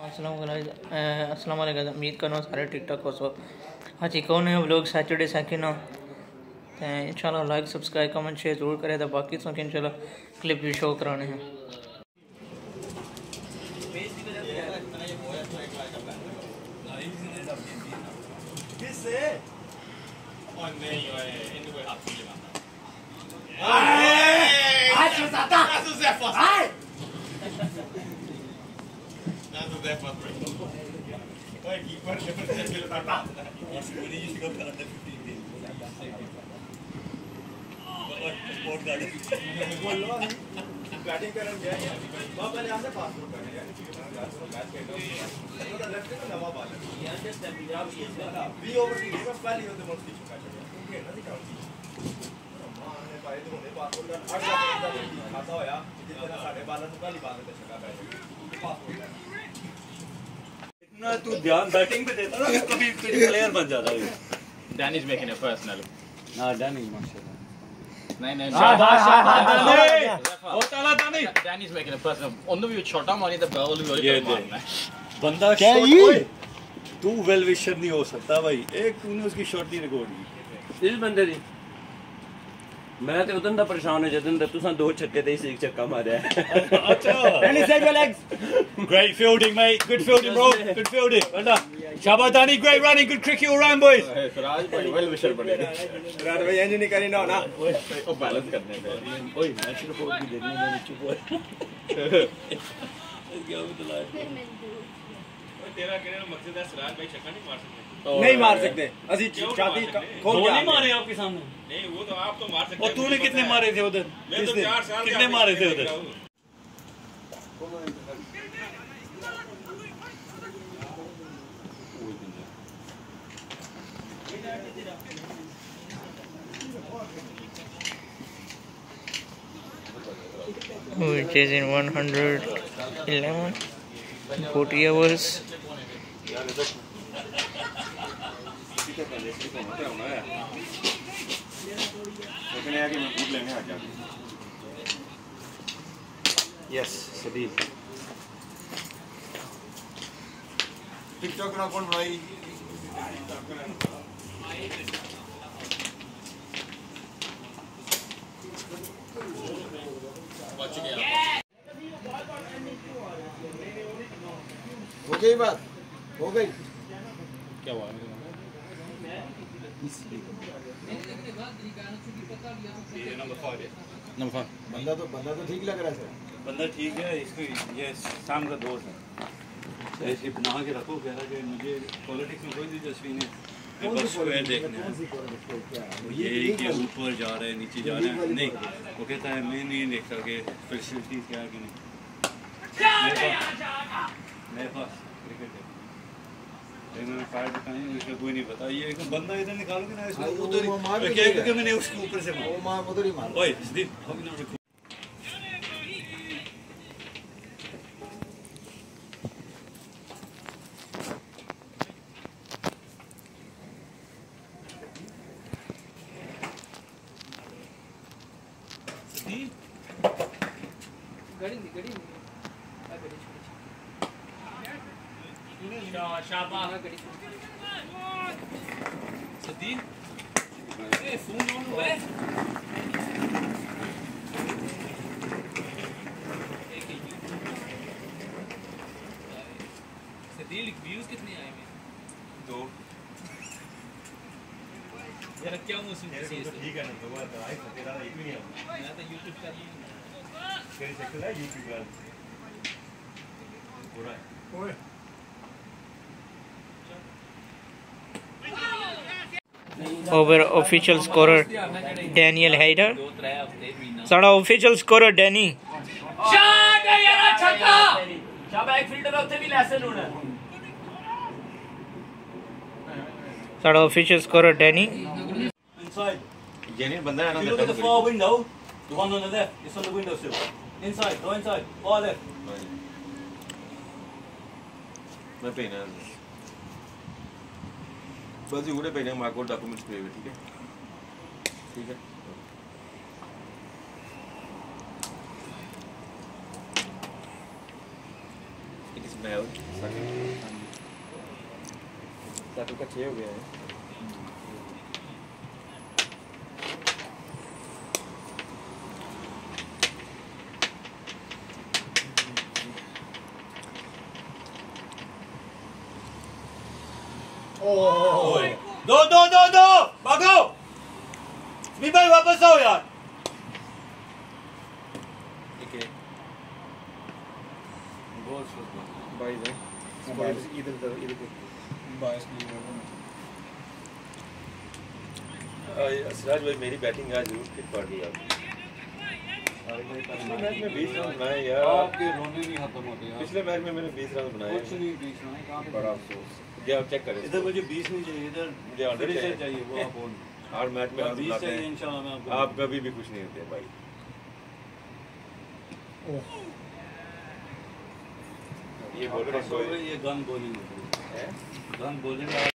अस्सलाम वालेकुम। उम्मीद करना सारे ठीक ठाक हो सो। हाँ जी, कौन है व्लॉग सैटरडे सेकंड हो तो इंशाल्लाह लाइक सब्सक्राइब कमेंट शेयर जरूर करें। तो बाकी सो इंशाल्लाह क्लिप भी शो कराने हैं। बैटिंग करन गया यार बाबा पहले हमने पासपोर्ट करने यार मैच खेलना तो लेफ्ट में नवा बाल यार जस्ट पंजाब ये भी ओवर की गेम पहली होते मोस्ट की चुका है ना दिखाओ मां ने पाए तो होने पासपोर्ट का 8 लाख का खाता होया जितना साढ़े 12 तो पहली बात है चका बैठ पासपोर्ट इतना तू ध्यान बैटिंग पे देता ना कभी प्लेयर बन जाता है। Dan is making it personal. ना डन ही माशाल्लाह नहीं Dan is making it personal. उन्होंने भी छोटा मारी तो बॉल भी और मारना है। बंदा शॉट तू वेल विशर नहीं हो सकता भाई। एक तूने उसकी शॉट नहीं रिकॉर्ड की इस बंदे दी। मैं तो उतना परेशान हो जदन तुसा दो छक्के ते ही एक छक्का मारया है। अच्छा Danny save your legs. Great fielding mate. Good fielding bro. Good fielding. Well done. Shabash Danny, great running. Good cricket all round boys. Firaz भाई वेल विशर बनेगा। फिराज भाई इंज नहीं करी ना ना। वो बैलेंस करने पे। ओए मैच रिपोर्ट भी देनी है चुप हो। क्या बतला तेरा कहने का मकसद है सिराज भाई छक्का नहीं मार सकते। नहीं मार सकते असि छाती खोल के नहीं मारे आपके सामने। नहीं वो तो आप तो मार सकते। और तूने कितने मारे थे उधर? मैं तो 4 साल कितने मारे थे उधर? Which is in 111 40 hours. Yes, Sadil. TikTok का अकाउंट बनाई। हो गई बात? हो गई? क्या हुआ? बंदा तो ठीक लग रहा है सर। बंदा ठीक है। इसको ये शाम का दोस्त है। ऐसे बना के रखो। कह रहा कि मुझे पॉलिटिक्स में कोई दिलचस्पी नहीं। बस स्क्वायर देखना है। ये कि ऊपर जा रहे हैं नीचे जा रहे हैं नहीं। वो कहता है मैं नहीं देखता कि फैसिलिटीज क्या है कि नहीं। मेरे पास क्रिकेट है। मैंने फायर दिखाई मुझे कोई नहीं पता। ये एक बंदा इधर निकालोगे ना इसको उधर क्या क्योंकि मैंने उसके ऊपर से मारा। वो मार उधर ही मार। ओए सदीप हम ना देखो। सदीप गड़ी शाबाश सदीन ए फोन ऑन हुआ है। सदीन व्यूज कितने आए हैं? 2 यार क्या मौसम है? ठीक है ना तो बात आई तेरा एक भी नहीं है। मैं तो YouTube कर तेरी चैनल है YouTube का पूरा है। ओए over official scorer Daniel Hayder. साड़ा official scorer Danny. शॉट है यार छक्का। शाबाश एक फील्डर उत्ते भी लेसन होना। साड़ा official scorer Danny. Inside. Genuine बंदा है ना। You look at the far window. The one on the left. It's on the window sill. Inside. Go inside. Far left. मैं पेना बस ये उड़े पेना मार्को डॉक्यूमेंट्स पे ठीक है ठीक है। It is मैं सातों का 6 हो गया है। दो दो दो दो भागो स्मी भाई वापस आओ यार। ठीक है भाई इधर सिराज भाई मेरी बैटिंग आज जरूर फिट पड़ गई पिछले मैच में 20 रन बनाए यार। आपके रोने नहीं खत्म होते यार। पिछले मैच में मैंने 20 रन बनाए। कुछ नहीं 20 रन कहां पे। बड़ा अफसोस। क्या चेक करें इधर मुझे 20 नहीं चाहिए, इधर मुझे 100 चाहिए वो आप बोल। हर मैच में 20 चाहिए इंशाल्लाह मैं आपको। आप कभी भी कुछ नहीं होते भाई। ये बोल रहे ये गन बॉलिंग है, गन बॉलिंग